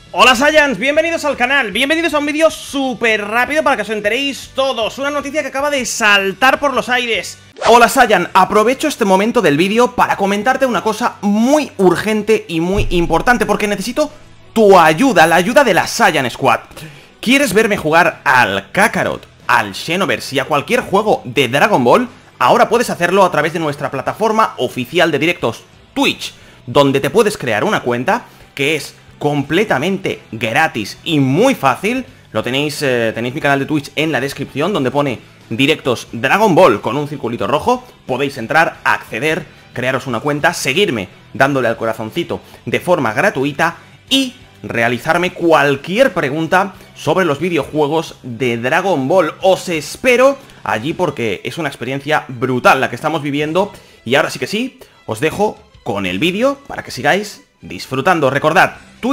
Hola Saiyans, bienvenidos al canal, bienvenidos a un vídeo súper rápido para que os enteréis todos. Una noticia que acaba de saltar por los aires. Hola Saiyan, aprovecho este momento del vídeo para comentarte una cosa muy urgente y muy importante, porque necesito tu ayuda, la ayuda de la Saiyan Squad. ¿Quieres verme jugar al Kakarot, al Xenoverse y a cualquier juego de Dragon Ball? Ahora puedes hacerlo a través de nuestra plataforma oficial de directos, Twitch, donde te puedes crear una cuenta que es completamente gratis y muy fácil. Lo tenéis, tenéis mi canal de Twitch en la descripción, donde pone directos Dragon Ball con un circulito rojo. Podéis entrar, acceder, crearos una cuenta, seguirme dándole al corazoncito de forma gratuita y realizarme cualquier pregunta sobre los videojuegos de Dragon Ball. Os espero allí porque es una experiencia brutal la que estamos viviendo. Y ahora sí que sí, os dejo con el vídeo para que sigáis disfrutando. Recordad,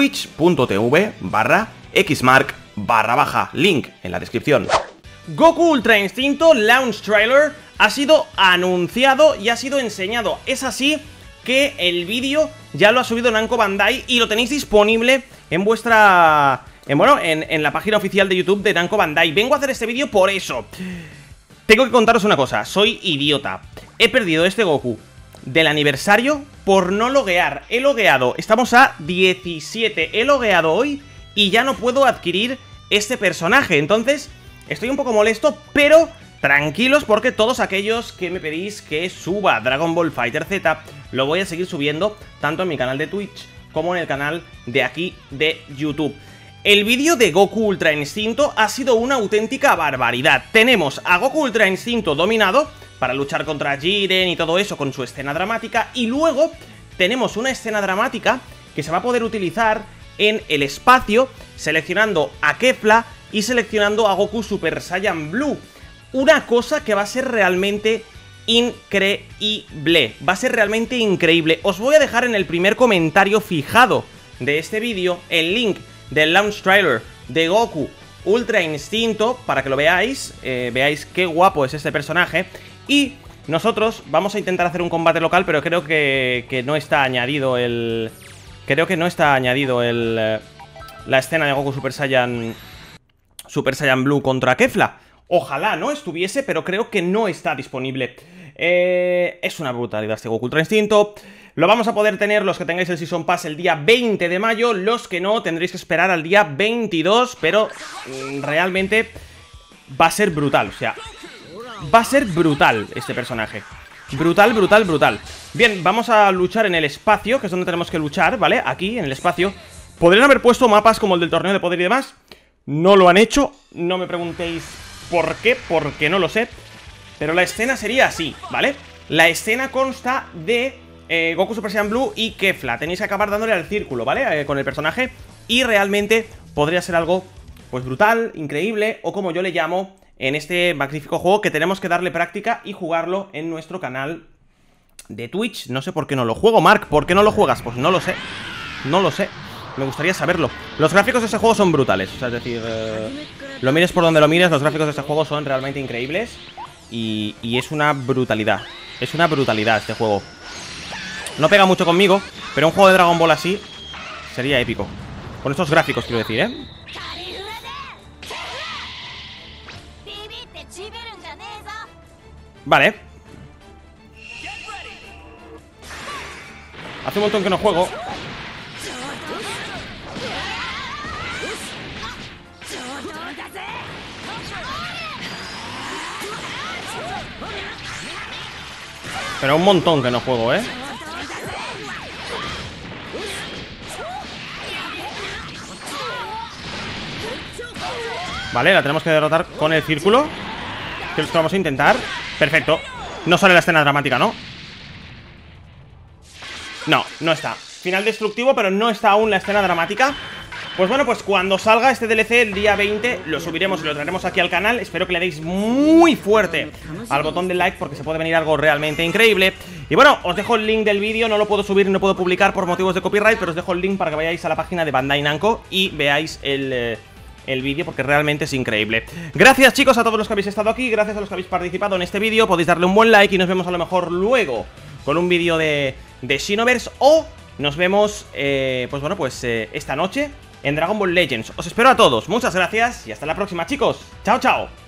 twitch.tv/xmark/, link en la descripción. Goku Ultra Instinto Launch Trailer ha sido anunciado y ha sido enseñado. Es así que el vídeo ya lo ha subido Namco Bandai y lo tenéis disponible en vuestra... en la página oficial de YouTube de Namco Bandai. Vengo a hacer este vídeo por eso. Tengo que contaros una cosa, soy idiota. He perdido este Goku del aniversario por no loguear. He logueado, estamos a 17, he logueado hoy y ya no puedo adquirir este personaje. Entonces, estoy un poco molesto, pero tranquilos porque todos aquellos que me pedís que suba Dragon Ball Fighter Z, lo voy a seguir subiendo tanto en mi canal de Twitch como en el canal de aquí de YouTube. El vídeo de Goku Ultra Instinto ha sido una auténtica barbaridad. Tenemos a Goku Ultra Instinto dominado para luchar contra Jiren y todo eso con su escena dramática. Y luego tenemos una escena dramática que se va a poder utilizar en el espacio, seleccionando a Kefla y seleccionando a Goku Super Saiyan Blue. Una cosa que va a ser realmente increíble. Va a ser realmente increíble. Os voy a dejar en el primer comentario fijado de este vídeo el link del launch trailer de Goku Ultra Instinto para que lo veáis, veáis qué guapo es este personaje. Y nosotros vamos a intentar hacer un combate local, pero creo que no está añadido el... Creo que no está añadido el... la escena de Goku Super Saiyan Blue contra Kefla. Ojalá no estuviese, pero creo que no está disponible. Es una brutalidad este Goku Ultra Instinto. Lo vamos a poder tener los que tengáis el Season Pass el día 20 de mayo. Los que no, tendréis que esperar al día 22. Pero realmente va a ser brutal, o sea... Va a ser brutal este personaje. Brutal, brutal, brutal. Bien, vamos a luchar en el espacio, que es donde tenemos que luchar, ¿vale? Aquí, en el espacio. ¿Podrían haber puesto mapas como el del torneo de poder y demás? No lo han hecho. No me preguntéis por qué, porque no lo sé. Pero la escena sería así, ¿vale? La escena consta de Goku Super Saiyan Blue y Kefla. Tenéis que acabar dándole al círculo, ¿vale? Con el personaje. Y realmente podría ser algo, pues, brutal, increíble, o como yo le llamo... en este magnífico juego que tenemos que darle práctica y jugarlo en nuestro canal de Twitch. No sé por qué no lo juego, Mark. ¿Por qué no lo juegas? Pues no lo sé. No lo sé. Me gustaría saberlo. Los gráficos de este juego son brutales. O sea, es decir, lo mires por donde lo mires, los gráficos de este juego son realmente increíbles. Y es una brutalidad. Es una brutalidad este juego. No pega mucho conmigo, pero un juego de Dragon Ball así sería épico. Con estos gráficos, quiero decir, ¿eh? Vale. Hace un montón que no juego. Pero un montón que no juego, ¿eh? Vale, la tenemos que derrotar con el círculo, que es lo que vamos a intentar. Perfecto. No sale la escena dramática, ¿no? No, no está. Final destructivo, pero no está aún la escena dramática. Pues bueno, pues cuando salga este DLC el día 20 lo subiremos y lo traeremos aquí al canal. Espero que le deis muy fuerte al botón de like porque se puede venir algo realmente increíble. Y bueno, os dejo el link del vídeo. No lo puedo subir y no puedo publicar por motivos de copyright, pero os dejo el link para que vayáis a la página de Bandai Namco y veáis el vídeo porque realmente es increíble. Gracias chicos a todos los que habéis estado aquí, gracias a los que habéis participado en este vídeo. Podéis darle un buen like y nos vemos a lo mejor luego con un vídeo de Xenoverse, o nos vemos, pues bueno, pues esta noche en Dragon Ball Legends. Os espero a todos, muchas gracias y hasta la próxima, chicos. Chao, chao.